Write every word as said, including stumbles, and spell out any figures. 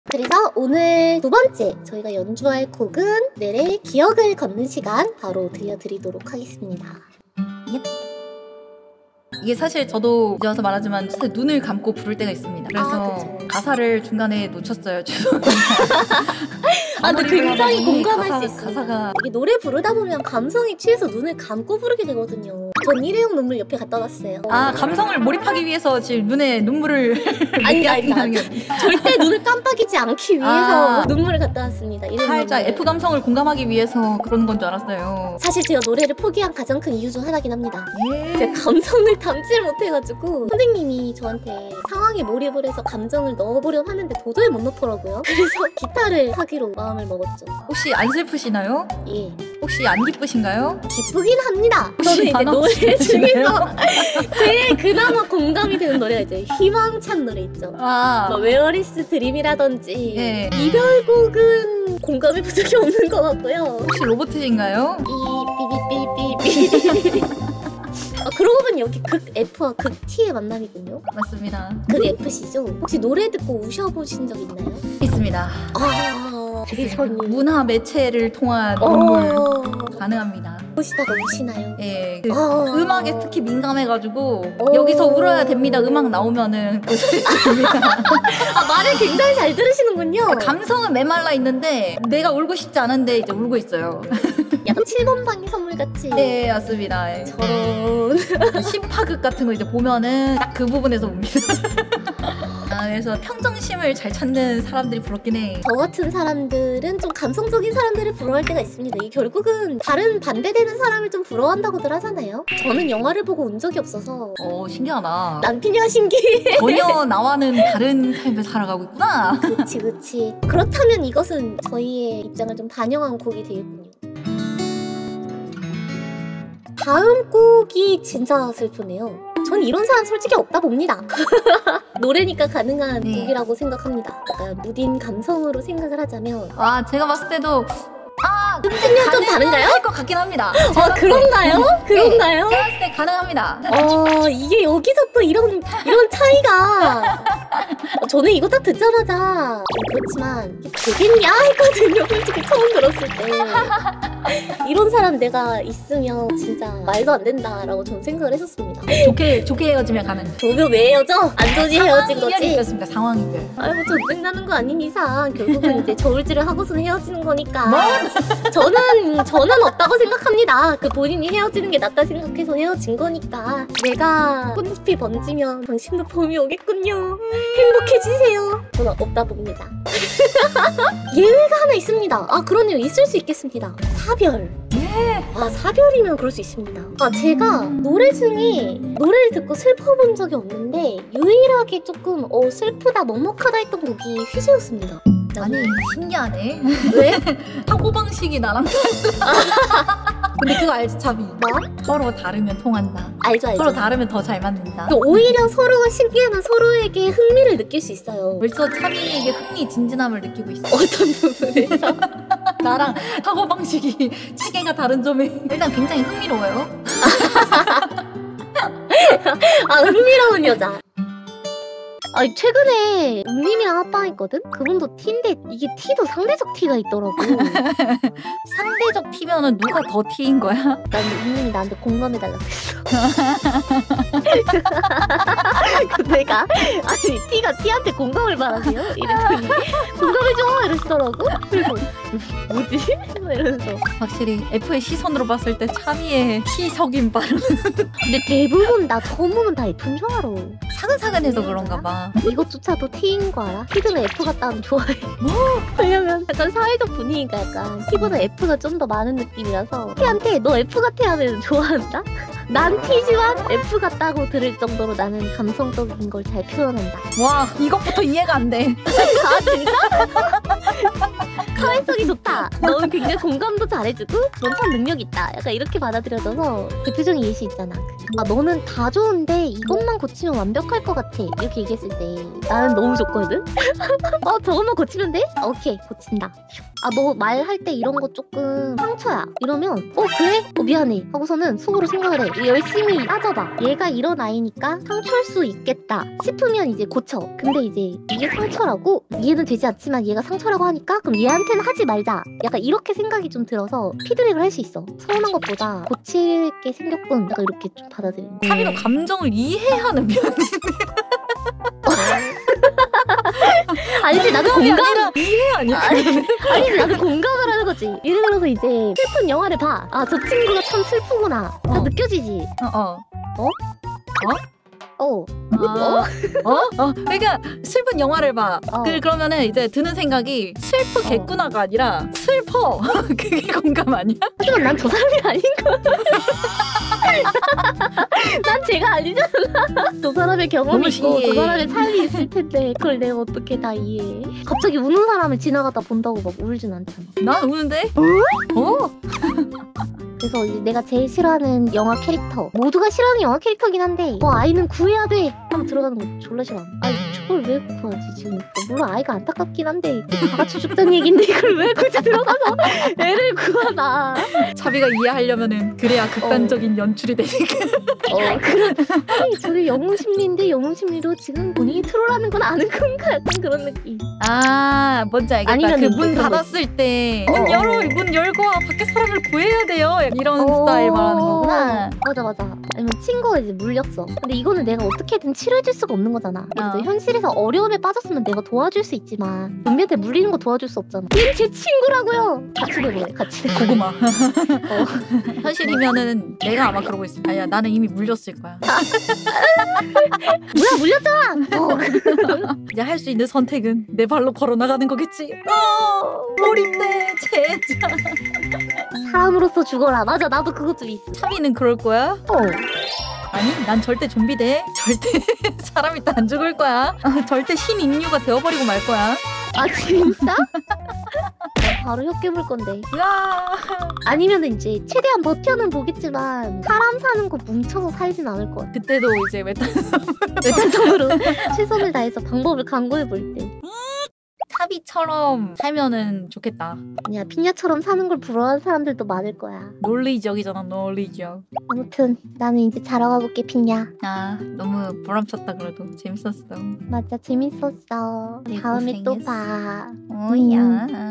그래서 오늘 두 번째 저희가 연주할 곡은 넬의 기억을 걷는 시간 바로 들려드리도록 하겠습니다. 예. 이게 사실 저도 이제 와서 말하지만 사실 눈을 감고 부를 때가 있습니다. 그래서 아, 가사를 중간에 놓쳤어요. 죄송합니다. 아, 근데 굉장히 공감할 가사, 수 있어요. 가사가 이게 노래 부르다 보면 감성이 취해서 눈을 감고 부르게 되거든요. 전 일회용 눈물 옆에 갖다 놨어요. 아, 감성을 몰입하기 위해서 지금 눈에 눈물을 아니 아니 아니 절대 눈을 깜빡이지 않기 위해서 아, 눈물을 갖다 놨습니다. 살짝 눈물. F 감성을 공감하기 위해서 그런 건 줄 알았어요. 사실 제가 노래를 포기한 가장 큰 이유 중 하나긴 합니다. 예. 제가 감성을 담지를 못해가지고 선생님이 저한테 상황에 몰입을 해서 감정을 넣어보려 하는데 도저히 못 넣더라고요. 그래서 기타를 하기로 마음을 먹었죠. 혹시 안 슬프시나요? 예, 혹시 안 기쁘신가요? 기쁘긴 합니다. 저는 혹시 이제 안 노래 없으시나요? 중에서 제일 그나마 공감이 되는 노래가 이제 희망찬 노래 있죠. 아, 뭐 Where is Dream이라든지 네. 이별곡은 공감해 본 적이 없는 것 같고요. 혹시 로봇인가요? 이 삐삐삐삐삐 아, 그러고 보니 여기 극 F와 극 T의 만남이군요. 맞습니다. 극 F시죠? 혹시 노래 듣고 우셔보신 적 있나요? 있습니다. 아, 세상에. 문화 매체를 통한 눈물 어... 가능합니다. 보시다가 우시나요? 예, 그 아... 음악에 특히 민감해가지고 어... 여기서 울어야 됩니다. 음악 나오면은 그 소리 들립니다. 아, 말을 굉장히 잘 들으시는군요. 감성은 메말라 있는데 내가 울고 싶지 않은데 이제 울고 있어요. 약간 칠 번 방의 선물같이. 네, 맞습니다. 저런. 심파극 같은 거 이제 보면은 딱 그 부분에서 웁니다. 아, 그래서 평정심을 잘 찾는 사람들이 부럽긴 해. 저 같은 사람들은 좀 감성적인 사람들을 부러워할 때가 있습니다. 이게 결국은 다른 반대되는 사람을 좀 부러워한다고들 하잖아요. 저는 영화를 보고 운 적이 없어서. 어, 신기하다. 남편이야 신기해. 전혀 나와는 다른 삶을 살아가고 있구나. 그치 그치. 그렇다면 이것은 저희의 입장을 좀 반영한 곡이 되겠군요. 다음 곡이 진짜 슬프네요. 전 이런 사람 솔직히 없다 봅니다. 노래니까 가능한 네. 곡이라고 생각합니다. 약간 무딘 감성으로 생각을 하자면 아, 제가 봤을 때도 아, 근데 좀 다른가요? 할 것 같긴 합니다. 아, 그런가요? 그런가요? 제가 봤을 때 가능합니다. 어, 이게 여기서 또 이런 이런 차이가. 어, 저는 이거 딱 듣자마자 어, 그렇지만 이게 되겠냐 했거든요. 솔직히 처음 들었을 때 이런 사람 내가 있으면 진짜 말도 안 된다라고 저는 생각을 했었습니다. 좋게 좋게 헤어지면 가능. 조교 왜 헤어져? 안 좋지 헤어진 상황 거지? 이별이었습니까? 상황 이별. 아이고 전쟁나는 거 아닌 이상 결국은 이제 저울질을 하고서는 헤어지는 거니까. 뭐? 저는 저는 없다고 생각합니다. 그 본인이 헤어지는 게 낫다 생각해서 헤어진 거니까. 내가 꽃잎이 번지면 당신도 봄이 오겠군요. 행복해지세요. 저는 없다 봅니다. 예외가 하나 있습니다. 아, 그러네요. 있을 수 있겠습니다. 사별. 네. 아, 사별이면 그럴 수 있습니다. 아, 제가 노래 중에 노래를 듣고 슬퍼본 적이 없는데 유일하게 조금 어 슬프다 먹먹하다 했던 곡이 휘즈였습니다. 아니, 신기하네. 왜? 사고방식이 나랑 근데 그거 알지, 차비? 뭐? 서로 다르면 통한다. 알죠, 알죠. 서로 다르면 더 잘 맞는다. 그 오히려 서로가 신기하면 서로에게 흥미를 느낄 수 있어요. 벌써 차비에게 흥미진진함을 느끼고 있어. 어떤 부분에서? 나랑 사고방식이 체계가 다른 점이 일단 굉장히 흥미로워요. 아, 흥미로운 여자. 아, 최근에 웅님이랑 합방했거든? 그분도 T인데 이게 T도 상대적 T가 있더라고. 상대적 T면은 누가 더 T인 거야? 난 웅님이 나한테 공감해달라고 했어. 내가 아니 T가 T한테 공감을 바라세요? 이랬더니 공감해줘! 이러시더라고. 그래서 뭐지? 이러면서 확실히 F의 시선으로 봤을 때 차비의 T석인 발음 근데 대부분 나 처음 보면 다 F인 줄 알아. 사근사근해서 그런가 봐. 이것조차도 T인 거 알아? T는 F 같다 하면 좋아해. 뭐? 왜냐면 약간 사회적 분위기가 약간 T보다 F가 좀 더 많은 느낌이라서 T한테 너 F 같아 하면 좋아한다? 난 T지만 F 같다고 들을 정도로 나는 감성적인 걸 잘 표현한다. 와, 이것부터 이해가 안 돼. 아, 진짜? 사회성이 좋다. 넌 굉장히 공감도 잘해주고 넌 참 능력 있다. 약간 이렇게 받아들여져서 대표적인 예시 있잖아. 아 너는 다 좋은데 이것만 고치면 완벽할 것 같아. 이렇게 얘기했을 때 나는 너무 좋거든. 어 저것만 고치면 돼? 오케이 고친다. 아 너 말할 때 이런 거 조금 상처야. 이러면 어 그래? 어 미안해. 하고서는 속으로 생각을 해. 열심히 따져봐. 얘가 이런 아이니까 상처일 수 있겠다 싶으면 이제 고쳐. 근데 이제 이게 상처라고 이해는 되지 않지만 얘가 상처라고 하니까 그럼 얘한테는 하지 말자. 약간 이렇게 생각이 좀 들어서 피드백을 할 수 있어. 서운한 것보다 고칠 게 생겼군. 약간 이렇게 좀 받아들이는. 차비가 감정을 이해하는 편이 아니지 나도 공감 아니라 이해 아니야? 아니지 나도 공감을 하는 거지. 예를 들어서 이제 슬픈 영화를 봐. 아 저 친구가 참 슬프구나. 다 어. 느껴지지. 어, 어. 어? 어? 아, 어? 어? 그러니까 슬픈 영화를 봐. 어. 그 그러면은 이제 드는 생각이 슬프겠구나가 아니라 슬퍼. 그게 공감 아니야? 하지만 난 저 사람이 아닌 거. 난 제가 아니잖아. 저 사람의 경험이 너무 있고 신기해. 저 사람의 삶이 있을 텐데 그걸 내가 어떻게 다 이해해. 갑자기 우는 사람을 지나가다 본다고 막 울진 않잖아. 난 우는데? 어? 그래서 이제 내가 제일 싫어하는 영화 캐릭터, 모두가 싫어하는 영화 캐릭터긴 한데 어 아이는 구해야 돼 하고 들어가는 거 졸라 싫어. 아니 저걸 왜 구하지 지금. 물론 아이가 안타깝긴 한데 다 같이 죽자는 얘긴데 이걸 왜 굳이 들어가서 애를 구하나. 차비가 이해하려면은 그래야 극단적인 연출이 되니까. 어 그런 아니 저게 영웅 심리인데 영웅 심리로 지금 본인이 트롤하는 건 아는 건가 약간 그런 느낌. 아 뭔지 알겠다. 아니면 그 문 그런 닫았을 때 문 어, 어. 열어 문 열고 와 밖에 사람을 구해야 돼요. 이런 어, 스타일 말하는 거구나. 맞아 맞아. 아니면 친구가 이제 물렸어. 근데 이거는 내가 어떻게든 치료해줄 수가 없는 거잖아. 예를 들어 어. 현실에서 어려움에 빠졌으면 내가 도와줄 수 있지만 좀비한테 물리는 거 도와줄 수 없잖아. 얘는 제 친구라고요. 같이 내보내 같이 내보내. 고구마. 어. 현실이면은 내가 아마 그러고 있을 거야. 야 나는 이미 물렸을 거야. 뭐야 물렸잖아. 어. 이제 할 수 있는 선택은 내 발로 걸어 나가는 거겠지. 어, 어린데 진짜. 사람으로서 죽어라. 맞아 나도 그것 좀 있어. 차비는 그럴 거야? 어. 아니 난 절대 좀비 돼. 절대 사람이 또 안 죽을 거야. 절대 신인류가 되어버리고 말 거야. 아 진짜? 나 바로 혀 깨물 건데. 야. 아니면 이제 최대한 버텨는 보겠지만 사람 사는 거 뭉쳐서 살진 않을 것 같아. 그때도 이제 외딴 외딴섬으로 최선을 다해서 방법을 강구해 볼 때. 차비처럼 살면은 좋겠다. 아니야 피냐처럼 사는 걸 부러워하는 사람들도 많을 거야. 논리적이잖아 논리적. 아무튼 나는 이제 자러 가볼게 피냐. 아 너무 보람찼다 그래도 재밌었어. 맞아 재밌었어. 네, 다음에 또 고생했어. 봐. 오야.